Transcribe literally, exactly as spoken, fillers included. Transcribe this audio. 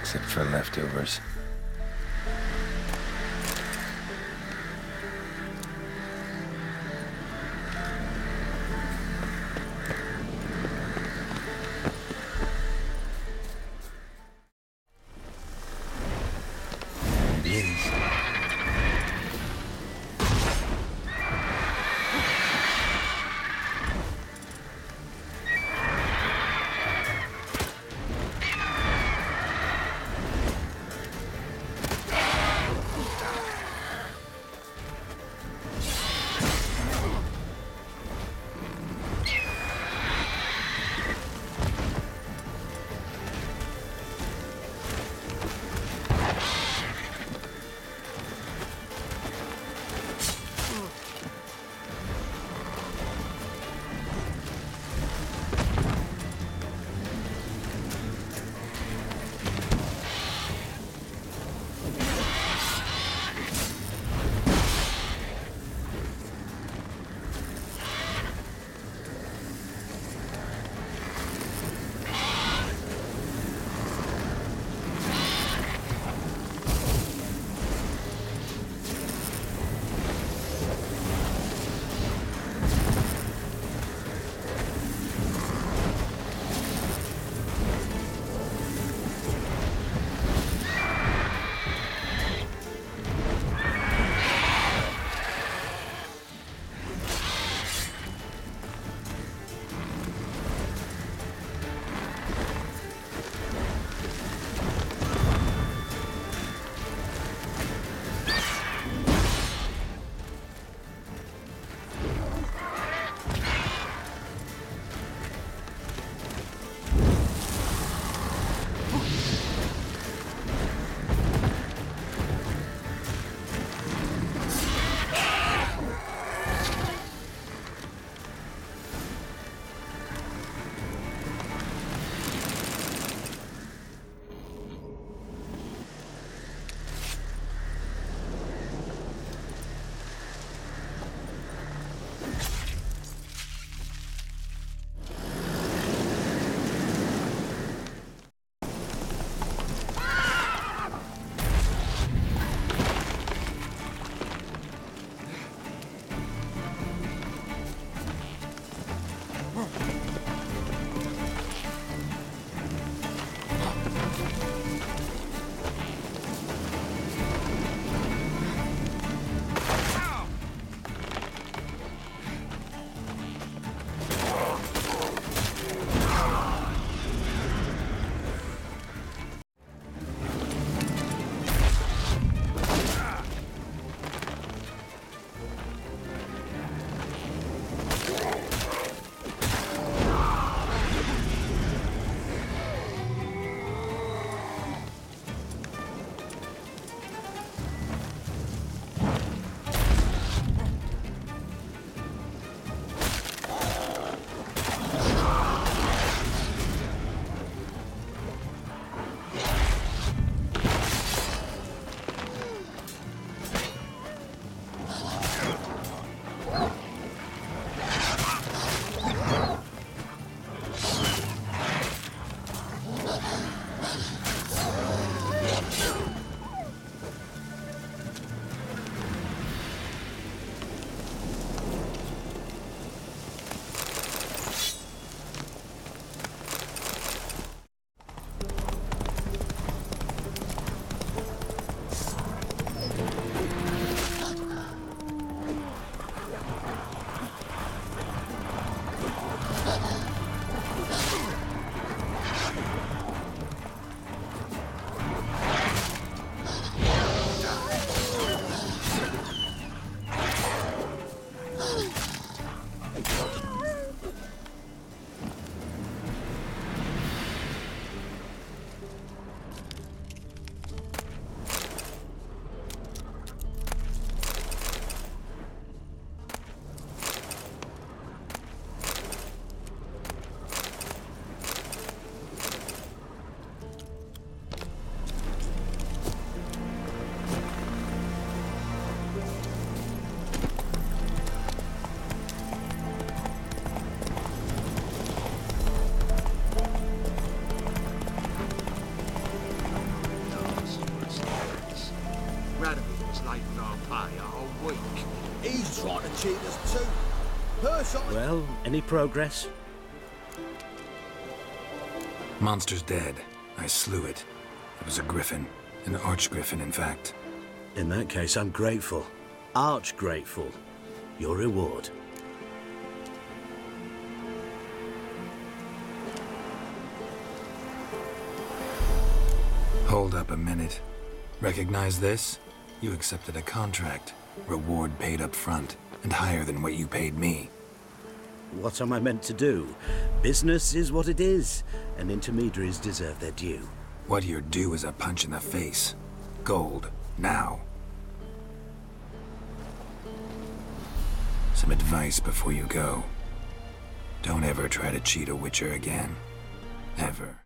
except for leftovers. paid no pay a whole week. He's trying to cheat us too. Personally... Well, any progress? Monster's dead. I slew it. It was a griffin. An archgriffin, in fact. In that case, I'm grateful. Arch grateful. Your reward. Hold up a minute. Recognize this? You accepted a contract. Reward paid up front, and higher than what you paid me. What am I meant to do? Business is what it is, and intermediaries deserve their due. What you're due is a punch in the face. Gold. Now. Some advice before you go. Don't ever try to cheat a witcher again. Ever.